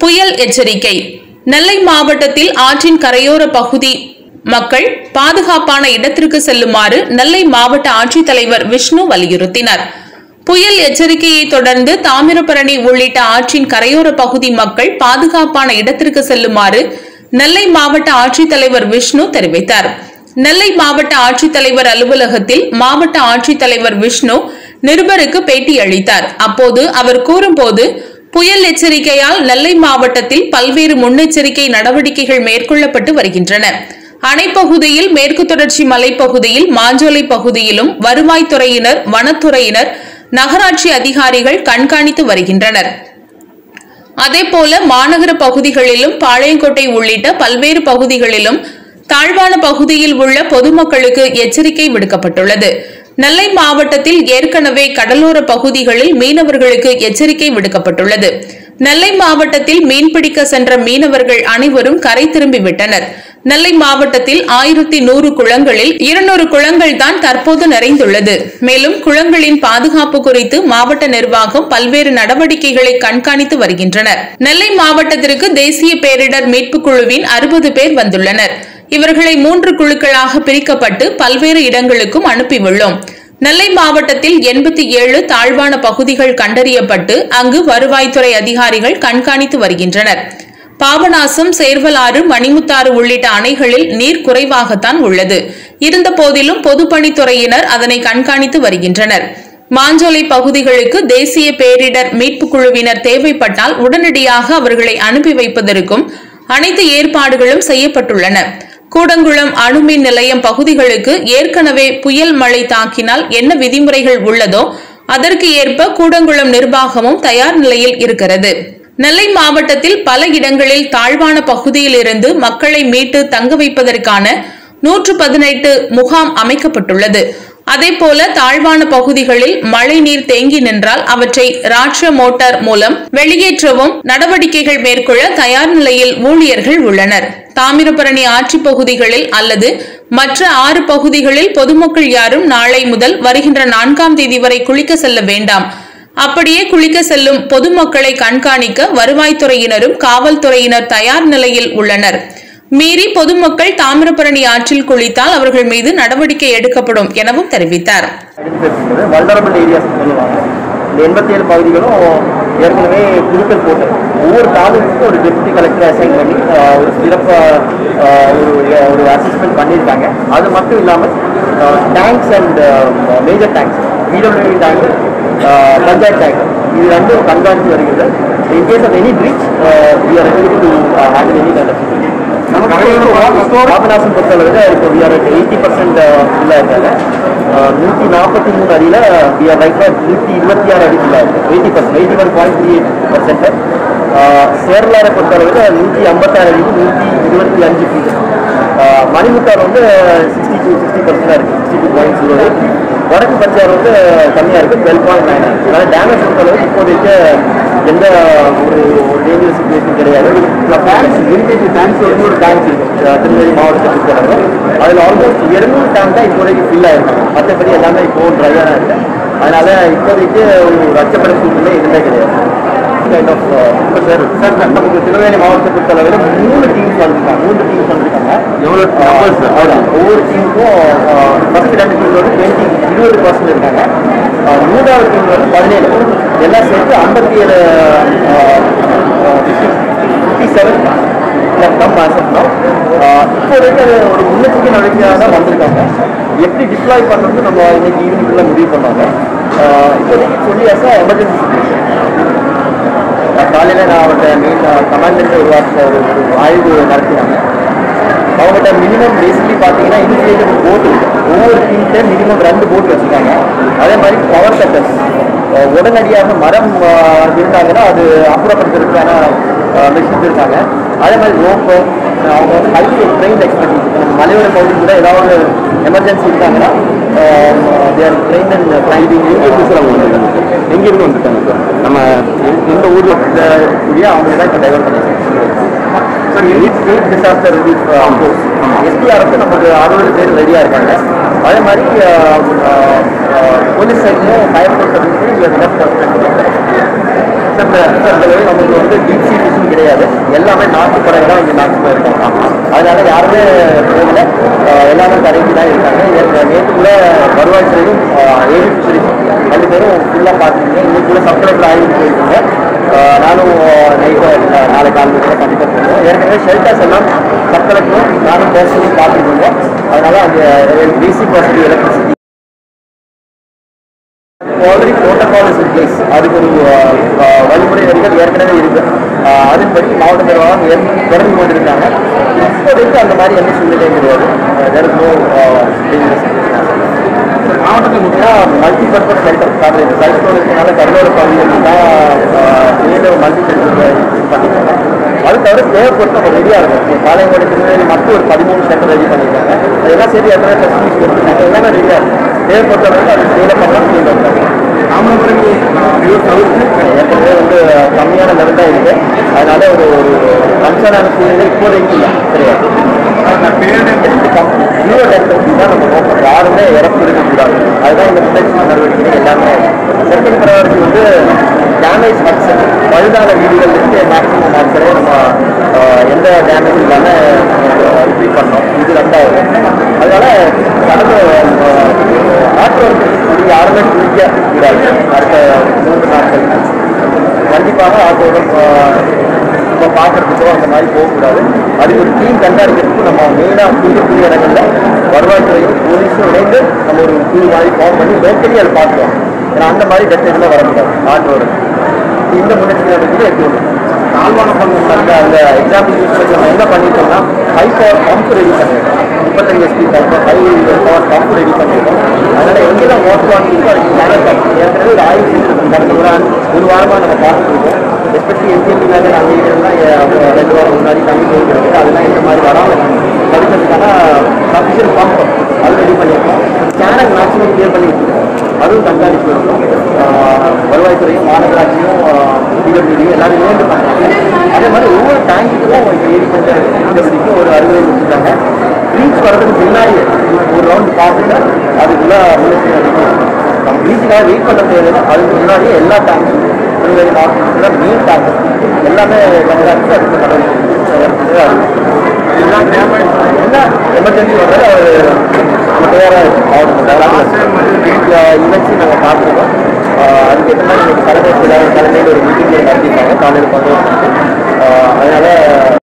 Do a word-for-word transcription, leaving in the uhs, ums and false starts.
புயல் எச்சரிக்கை. நெல்லை மாவட்டத்தில் ஆற்றின் கரையோர பகுதி மக்கள் பாதுகாப்பான இடத்திற்கு செல்லுமாறு நெல்லை மாவட்ட ஆட்சித்தலைவர் விஷ்ணு வலியுறுத்தினார். புயல் எச்சரிக்கையை தொடர்ந்து தாமிரபரணி உள்ளிட்ட ஆற்றின் கரையோர பகுதி மக்கள் பாதுகாப்பான இடத்திற்கு செல்லுமாறு நெல்லை மாவட்ட ஆட்சித்தலைவர் விஷ்ணு தெரிவித்தார். நெல்லை மாவட்ட ஆட்சித்தலைவர் அலுவலகத்தில் மாவட்ட ஆட்சித்தலைவர் விஷ்ணு நிருபருக்கு பேட்டி அளித்தார். அப்போது அவர் கூறும்போது, புயல் எச்சரிக்கையால் நெல்லை மாவட்டத்தில் பல்வேறு முன்னெச்சரிக்கை நடவடிக்கைகள் மேற்கொள்ளப்பட்டு வருகின்றன. அணைப்பகுதியில், மேற்கு தொடர்ச்சி மலைப்பகுதியில், மாஞ்சோலை பகுதியிலும் வருவாய்த்துறையினர், வனத்துறையினர், நகராட்சி அதிகாரிகள் கண்காணித்து வருகின்றனர். அதேபோல மாநகர பகுதிகளிலும் பாளையங்கோட்டை உள்ளிட்ட பல்வேறு பகுதிகளிலும் தாழ்வான பகுதியில் உள்ள பொதுமக்களுக்கு எச்சரிக்கை விடுக்கப்பட்டுள்ளது. நெல்லை மாவட்டத்தில் ஏற்கனவே கடலோர பகுதிகளில் மீனவர்களுக்கு எச்சரிக்கை விடுக்கப்பட்டுள்ளது. நெல்லை மாவட்டத்தில் மீன்பிடிக்க சென்ற மீனவர்கள் அனைவரும் கரை திரும்பிவிட்டனர். நெல்லை மாவட்டத்தில் ஆயிரத்தி நூறு குளங்களில் இருநூறு குளங்கள் தான் தற்போது நிறைந்துள்ளது. மேலும் குளங்களின் பாதுகாப்பு குறித்து மாவட்ட நிர்வாகம் பல்வேறு நடவடிக்கைகளை கண்காணித்து வருகின்றனர். நெல்லை மாவட்டத்திற்கு தேசிய பேரிடர் மீட்பு குழுவின் அறுபது பேர் வந்துள்ளனர். இவர்களை மூன்று குழுக்களாக பிரிக்கப்பட்டு பல்வேறு இடங்களுக்கும் அனுப்பியுள்ளோம். நெல்லை மாவட்டத்தில் எண்பத்தி ஏழு தாழ்வான பகுதிகள் கண்டறியப்பட்டு அங்கு வருவாய்த்துறை அதிகாரிகள் கண்காணித்து வருகின்றனர். பாபநாசம், சேர்வலாறு, மணிமுத்தாறு உள்ளிட்ட அணைகளில் நீர் குறைவாகத்தான் உள்ளது. இருந்த போதிலும் பொதுப்பணித்துறையினர் அதனை கண்காணித்து வருகின்றனர். மாஞ்சோலை பகுதிகளுக்கு தேசிய பேரிடர் மீட்பு குழுவினர் தேவைப்பட்டால் உடனடியாக அவர்களை அனுப்பி வைப்பதற்கும் அனைத்து ஏற்பாடுகளும் செய்யப்பட்டுள்ளன. கூடங்குளம் அணுமின் நிலையம் பகுதிகளுக்கு ஏற்கனவே புயல் மழை தாக்கினால் என்ன விதிமுறைகள் உள்ளதோ அதற்கு ஏற்ப கூடங்குளம் நிர்வாகமும் தயார் நிலையில் இருக்கிறது. நெல்லை மாவட்டத்தில் பல இடங்களில் தாழ்வான பகுதியில் இருந்து மக்களை மீட்டு தங்க வைப்பதற்கான நூற்று பதினெட்டு முகாம் அமைக்கப்பட்டுள்ளது. அதேபோல தாழ்வான பகுதிகளில் மழை நீர் தேங்கி நின்றால் அவற்றை ராட்ச மோட்டார் மூலம் வெளியேற்றவும் நடவடிக்கைகள் மேற்கொள்ள தயார் நிலையில் ஊழியர்கள் உள்ளனர். தாமிரபரணி ஆட்சி பகுதிகளில் அல்லது மற்ற ஆறு பகுதிகளில் பொதுமக்கள் யாரும் நாளை முதல் வருகின்ற நான்காம் தேதி வரை குளிக்க செல்ல வேண்டாம். அப்படியே குளிக்க செல்லும் பொதுமக்களை கண்காணிக்க வருவாய்த்துறையினரும் காவல்துறையினர் தயார் நிலையில் உள்ளனர். மீறி பொதுமக்கள் தாமிரபரணி ஆற்றில் குளித்தால் அவர்கள் மீது நடவடிக்கை எடுக்கப்படும் எனவும் தெரிவித்தார். எண்பத்தி ஏழு பகுதிகளும் ஏற்கனவே குழுக்கள் போட்டு ஒவ்வொரு தாலுக்கும் ஒரு டெப்யூட்டி கலெக்டர் அசைன் பண்ணி ஒரு சிறப்பாக ஒரு அசஸ்மெண்ட் பண்ணியிருக்காங்க. அது மட்டும் இல்லாமல் tanks and major tanks, PWD tank, panchayat tank, இது ரெண்டும் கண்காணித்து வருகிறது. In case of any breach we are ready to handle any kind of situation. Papanasam பொறுத்தளவில் இப்போ வி ஆர் எயிட்டி பர்சன்ட் ஃபுல்லாக இருக்காங்க. நூற்றி நாற்பத்தி மூணு அடியில் வி ஆர் ரைட் நூற்றி இருபத்தி ஆறு அடி ஃபுல்லாக இருக்குது. Eighty percent eighty one point three eight percent. சேர்லாரை பொறுத்தளவில் நூற்றி ஐம்பத்தாறு அடிக்கு நூற்றி இருபத்தி அஞ்சு ஃபீட். மணிமுத்தார் வந்து சிக்ஸ்டி டூ சிக்ஸ்டி பர்சன்டாக இருக்குது, sixty two point zero eight. வடக்கு பஞ்சார் வந்து கம்மியாக இருக்குது, டுவெல் பாயிண்ட் நைன். அதனால் டேமேஜ் பொறுத்தளவு இப்போதைக்கு எந்த ஒரு டேஞ்சர் சிச்சுவேஷன் கிடையாது. டேங்க்ஸ் இரிட்டேட்டிவ் டேங்க்ஸ் வந்து ஒரு டேங்க்ஸ் இருக்குது திருநெல்வேலி மாவட்டத்தை பொறுத்தளவு. அதில் ஆல்மோஸ்ட் இருநூறு டேங்க் தான் இப்போதைக்கு ஃபில் ஆகிருக்காங்க. மற்றபடி எல்லாமே இப்போது ட்ரையாக தான் இருக்குது. அதனால் இப்போதைக்கு ஒரு அச்சப்பட சூழ்நிலை எதுவுமே கிடையாது. கைண்ட் ஆஃப் இப்போ சார் சார் நமக்கு திருநெல்வேலி மாவட்டத்தை பொறுத்தளவில் மூணு டீம்ஸ் வந்துருக்காங்க. மூன்று டீம்ஸ் வந்துருக்காங்க. எவ்வளோ அவ்வளோதான். ஒவ்வொரு டீமுக்கும் ஃபஸ்ட்டு ரெண்டு டீம் வந்து டுவெண்ட்டி இருபது பர்சன்ட் இருக்காங்க. மூணாவது டீம் வந்து பதினேழு. எல்லாம் சேர்த்து ஐம்பத்தி ஏழு ஃபிஃப்டி செவன் கம் ஆசப்னா இப்போதைக்கு அது ஒரு முன்னெச்சரிக்கை நடவடிக்கையாக தான் வந்திருக்காங்க. எப்படி டிப்ளாய் பண்ணுறது நம்ம இன்னைக்கு ஈவினிங்குள்ள முடிவு பண்ணாங்க. இப்போதைக்கு சொல்லி ஆசா எமர்ஜென்சி சிச்சுவேஷன். காலையில் நான் அவர்கிட்ட மெயின் கமாண்டன்ட் உருவாக்க ஒரு ஆய்வு நடத்தினாங்க. அவங்ககிட்ட மினிமம் பேசிக்கலி பார்த்தீங்கன்னா இனிஷியேட்டிவ் போட்டு ஒவ்வொரு டீம்கிட்ட மினிமம் ரெண்டு போட் வச்சுருக்காங்க. அதே மாதிரி பவர் கட்டர்ஸ் உடனடியாக மரம் இருந்தாங்கன்னா அது அப்புறப்படுத்துறதுக்கான மிஷின்ஸ் இருக்காங்க. அதே மாதிரி ரோப்பு அவங்க வந்து ஹைலி ட்ரெயின் எக்ஸ்பர்டீஸ். மலையோர பகுதி கூட ஏதாவது எமர்ஜென்சி இருக்காங்கன்னா தேர் ட்ரெயின் அண்ட் ட்ரைனிங். எங்கேருந்து சார் அவங்க எங்கேருந்து வந்துட்டாங்க சார்? நம்ம எந்த ஊரில் கூடிய அவங்க தான் இப்போ டைவர்ட் பண்ணியிருக்காங்க sir. State disaster relief force SDRF நமக்கு அறுபது பேர் ரெடியாக இருக்காங்க. அதே மாதிரி போலீஸ் சைட்லையும் ஃபயர் ஃபோர்ஸ் சர்வீஸ் சார். நமக்கு வந்து டீப் சி கிடையாது, எல்லாமே நாட்டு பறவை தான் இங்கே மேக்ஸிமம் இருக்காங்க. அதனால யாருமே போகல, எல்லாமே கரைக்கு தான் இருக்காங்க. நேற்றுக்குள்ள வருவாய்த்துறையும் ஏவி ஃபிஷரிஸ் ரெண்டு பேரும் ஃபுல்லாக பார்த்துருக்கீங்க. இன்னைக்குள்ள சப்ளைக்குள்ள ஆய்வுக்கு போயிருக்கீங்க. நானும் நைட்டு நாளை காலையில் கண்டிப்பாக போடுவோம். ஏற்கனவே ஷெல்டர்ஸ் எல்லாம் சப்ளைக்கும் நானும் பேசி பார்த்துருக்கீங்க. அதனால அந்த பேசிக் வசதி electricity already protocol is in place. அதுக்கு ஒரு வழிமுறை வரிகள் ஏற்கனவே இருக்கு. அதன்படி மாவட்ட நிர்வாகம் திறந்து கொண்டிருக்காங்க. இப்போதைக்கு அந்த மாதிரி எந்த சூழ்நிலையும் கிடையாது. மாவட்டத்தில் முக்கியமாக multi purpose centre college cycle இருக்கனால கடலோர பகுதிகள் தான் மல்டி சென்டர் பண்ணியிருக்காங்க. அது தவிர தேவைப்பட்டு நம்ம ரெடியாக இருக்கும். பாளையங்கோடை திருநெல்வேலி மட்டும் ஒரு பதிமூணு சென்டர் ரெடி பண்ணியிருக்காங்க. அதெல்லாம் சரி எத்தனை ஃபெசிலிட்டிஸ் கொடுத்துருக்காங்க, எல்லாமே ரெடியாக இருக்கும். தேவைப்பட்டவர்கள் அது சேலை பண்ணலாம் சொல்லியிருக்காங்க. தாமிரபரணி ஏற்கனவே வந்து கம்மியான லெவல் தான் இருக்குது. அதனால ஒரு ஒரு கன்சர்னான சூழ்நிலை இப்போதைக்கு இல்லை, கிடையாது. ஜீரோ டெக்னாலஜி தான் நம்ம நோக்கம். யாருமே இறப்பு இருக்கக்கூடாது. அதுதான் இந்த முன்னெச்சரிக்கை நடவடிக்கை எல்லாமே. செகண்ட் ப்ரையாரிட்டி வந்து டேமேஜ் ஹட்ஸ், பழுதான வீடுகள்லேருந்து மேக்ஸிமம் ஹட்ஸரை நம்ம எந்த டேமேஜ் இல்லாமல் ரிப்பீட் பண்ணோம். இது ரெண்டாவது. அதனால கடந்த ஆற்று வந்து யாருமே குளிக்க கூடாது. அடுத்த மூன்று நாட்கள் கண்டிப்பாக ஆற்றோட நம்ம பார்க்கறதுக்கோ அந்த மாதிரி போகக்கூடாது. அதுக்கு ஒரு டீம் கண்காணிக்கிறதுக்கு நம்ம மெயினாக குளிக்கக்கூடிய இடங்களில் வருவாய்த்துறையும் போலீஸும் இணைந்து நம்ம ஒரு குழு மாதிரி ஃபார்ம் பண்ணி லோக்கலி அதை பார்த்துருவோம். ஏன்னா அந்த மாதிரி டெஸ்டேஜில் வரக்கூடாது. ஆற்றோட இந்த முன்னெச்சரிக்கை நடவடிக்கை எடுத்து தாழ்வான பங்கு அந்த எக்ஸாம்பிள் யூஸ் பண்ணி நம்ம என்ன பண்ணிட்டோம்னா ஹை பவர் பம்ப் ரெடி பண்ணிட்டோம். முப்பத்தஞ்சு SP pump high power pump ready பண்ணிட்டோம். அதனால எங்கெல்லாம் வாட்டர் வாங்கிட்டு அதுக்கு மேலே ஏற்கனவே ஒரு ஆய்வு செஞ்சுருக்கோம். கடந்த ஒரு ஒரு வாரமாக நம்ம பார்த்துருக்கோம். எஸ்பெஷலி என்ஜிபி மேலே நாங்கள் இதெல்லாம் ரெண்டு வாரம் முன்னாடி தண்ணி போயிருக்கிறது. அதெல்லாம் இந்த மாதிரி வராமல் தடுக்கிறதுக்கான சஃபிஷியன்ட் பம்ப் அது ரெடி பண்ணியிருக்கோம். சேனல் மேக்ஸிமம் கிளியர் பண்ணி வச்சுருக்கோம். அதுவும் கண்காணிப்பு இருக்கும். வருவாய்த்துறையும் மாநகராட்சியும் டிடபிள்யூடியும் எல்லாரும் இணைந்து பண்ணுறாங்க. அதே மாதிரி ஒவ்வொரு டேங்குக்கும் ஒரு ஏரி சென்டர் டிடபிள்யூடிக்கும் ஒரு அறுவடை கொடுத்துருக்காங்க. ப்ளீச் வர்றதுக்கு முன்னாடியே ஒரு ரவுண்ட் பார்த்துட்டு அதுக்குள்ளே முன்னெச்சரிக்கை நம்ம ப்ளீச்சுக்காக வெயிட் பண்ண தேவையில்லை. அதுக்கு முன்னாடியே எல்லா டேங்கும் திருநெல்வேலி மாவட்டத்தில் மீன் டேங்க் எல்லாமே கண்காணித்து அதுக்கு நடவடிக்கை என்ன எமர்ஜென்சி வர்றது அவர் நம்ம தயாராக இருக்கும். இவச்சு நாங்கள் பார்த்துருக்கோம். அதுக்கேற்ற மாதிரி தலைமை தலைமையில் ஒரு மீட்டிங் நடத்திருக்காங்க காலையில் கொண்டு வந்து. அதனால